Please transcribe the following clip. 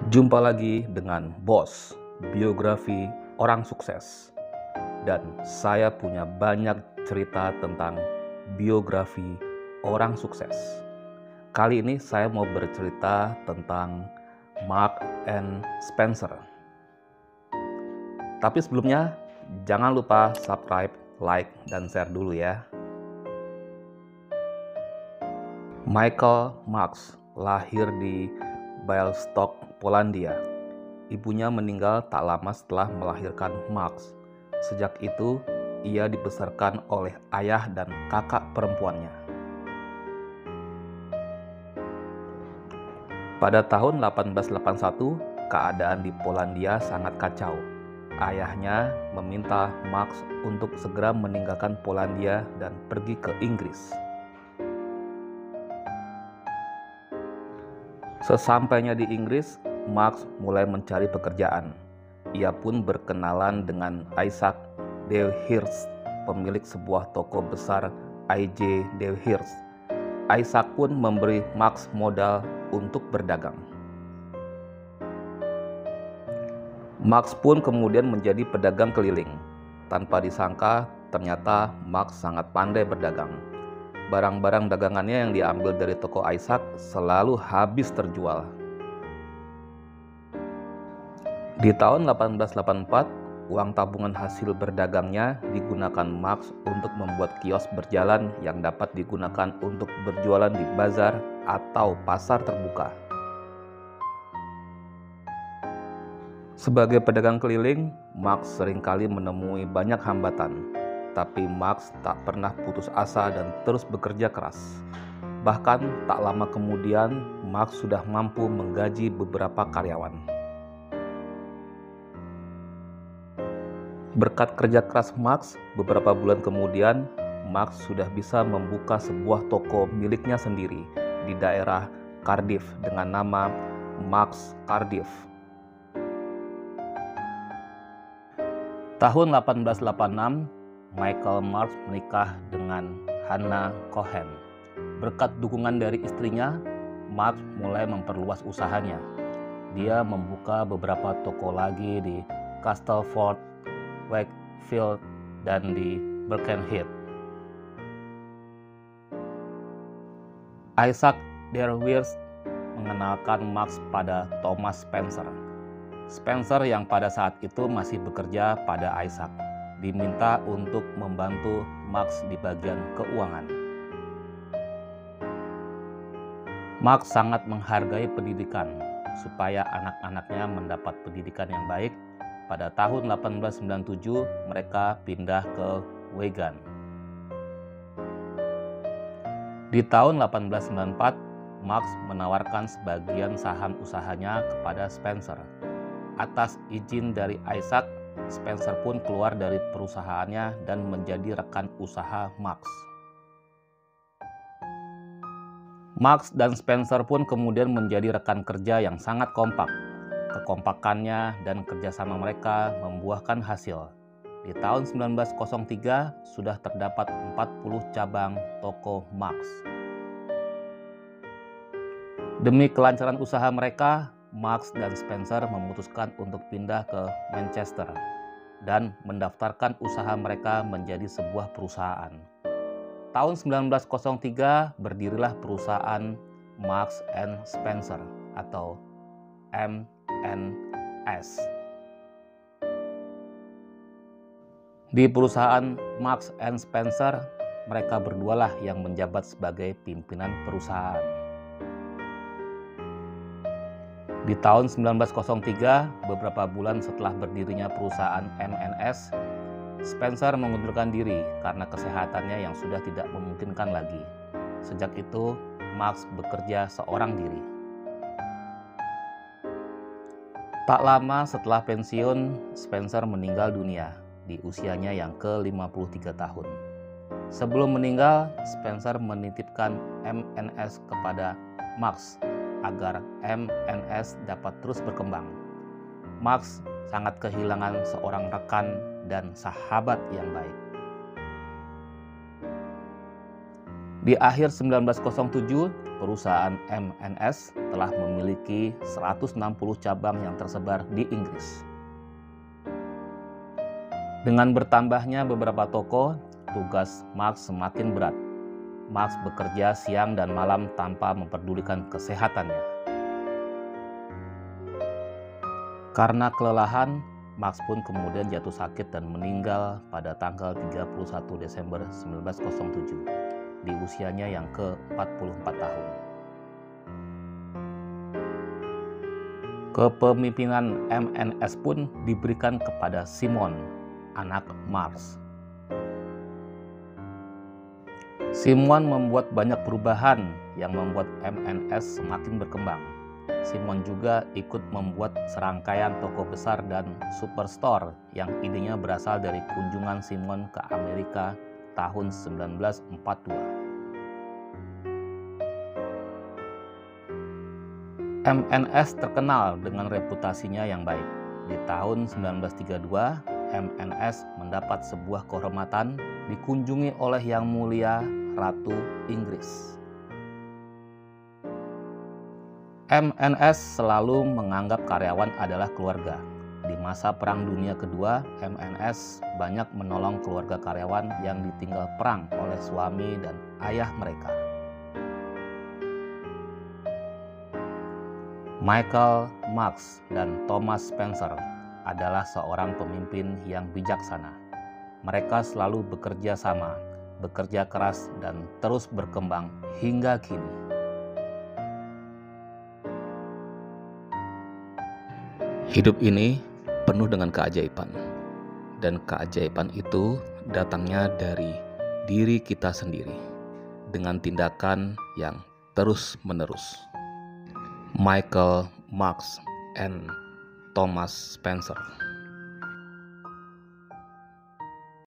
Jumpa lagi dengan Bos, biografi orang sukses. Dan saya punya banyak cerita tentang biografi orang sukses. Kali ini saya mau bercerita tentang Mark and Spencer. Tapi sebelumnya, jangan lupa subscribe, like, dan share dulu ya. Michael Marks lahir di Białystok, Polandia. Ibunya meninggal tak lama setelah melahirkan Marks. Sejak itu, ia dibesarkan oleh ayah dan kakak perempuannya. Pada tahun 1881, keadaan di Polandia sangat kacau. Ayahnya meminta Marks untuk segera meninggalkan Polandia dan pergi ke Inggris. Sesampainya di Inggris, Marks mulai mencari pekerjaan. Ia pun berkenalan dengan Isaac de Hearst, pemilik sebuah toko besar I.J. de Hearst. Isaac pun memberi Marks modal untuk berdagang. Marks pun kemudian menjadi pedagang keliling. Tanpa disangka, ternyata Marks sangat pandai berdagang. Barang-barang dagangannya yang diambil dari toko Isaac selalu habis terjual. Di tahun 1884, uang tabungan hasil berdagangnya digunakan Marks untuk membuat kios berjalan yang dapat digunakan untuk berjualan di bazar atau pasar terbuka. Sebagai pedagang keliling, Marks seringkali menemui banyak hambatan. Tapi Marks tak pernah putus asa dan terus bekerja keras. Bahkan tak lama kemudian, Marks sudah mampu menggaji beberapa karyawan. Berkat kerja keras Marks, beberapa bulan kemudian, Marks sudah bisa membuka sebuah toko miliknya sendiri di daerah Cardiff dengan nama Marks Cardiff. Tahun 1886, Michael Marks menikah dengan Hannah Cohen. Berkat dukungan dari istrinya, Marks mulai memperluas usahanya. Dia membuka beberapa toko lagi di Castleford, Wakefield, dan di Birkenhead. Isaac de Hearst mengenalkan Marks pada Thomas Spencer. Spencer yang pada saat itu masih bekerja pada Isaac, diminta untuk membantu Marks di bagian keuangan. Marks sangat menghargai pendidikan. Supaya anak-anaknya mendapat pendidikan yang baik, pada tahun 1897 mereka pindah ke Wigan. Di tahun 1894, Marks menawarkan sebagian saham usahanya kepada Spencer. Atas izin dari Isaac, Spencer pun keluar dari perusahaannya dan menjadi rekan usaha Marks. Marks dan Spencer pun kemudian menjadi rekan kerja yang sangat kompak. Kekompakannya dan kerjasama mereka membuahkan hasil. Di tahun 1903 sudah terdapat 40 cabang toko Marks. Demi kelancaran usaha mereka, Marks dan Spencer memutuskan untuk pindah ke Manchester dan mendaftarkan usaha mereka menjadi sebuah perusahaan. Tahun 1903 berdirilah perusahaan Marks and Spencer atau M&S. Di perusahaan Marks and Spencer, mereka berdualah yang menjabat sebagai pimpinan perusahaan. Di tahun 1903, beberapa bulan setelah berdirinya perusahaan M&S, Spencer mengundurkan diri karena kesehatannya yang sudah tidak memungkinkan lagi. Sejak itu, Marks bekerja seorang diri. Tak lama setelah pensiun, Spencer meninggal dunia di usianya yang ke-53 tahun. Sebelum meninggal, Spencer menitipkan M&S kepada Marks agar M&S dapat terus berkembang. Marks sangat kehilangan seorang rekan dan sahabat yang baik. Di akhir 1907, perusahaan M&S telah memiliki 160 cabang yang tersebar di Inggris. Dengan bertambahnya beberapa toko, tugas Marx semakin berat. Marx bekerja siang dan malam tanpa memperdulikan kesehatannya. Karena kelelahan, Marx pun kemudian jatuh sakit dan meninggal pada tanggal 31 Desember 1907 di usianya yang ke-44 tahun. Kepemimpinan M&S pun diberikan kepada Simon, anak Marx. Simon membuat banyak perubahan yang membuat M&S semakin berkembang. Simon juga ikut membuat serangkaian toko besar dan superstore yang idenya berasal dari kunjungan Simon ke Amerika tahun 1942. M&S terkenal dengan reputasinya yang baik. Di tahun 1932, M&S mendapat sebuah kehormatan dikunjungi oleh Yang Mulia Ratu Inggris. M&S selalu menganggap karyawan adalah keluarga. Di masa Perang Dunia Kedua, M&S banyak menolong keluarga karyawan yang ditinggal perang oleh suami dan ayah mereka. Michael Marx dan Thomas Spencer adalah seorang pemimpin yang bijaksana. Mereka selalu bekerja sama, bekerja keras, dan terus berkembang hingga kini. Hidup ini penuh dengan keajaiban, dan keajaiban itu datangnya dari diri kita sendiri dengan tindakan yang terus-menerus. Michael Marx and Thomas Spencer.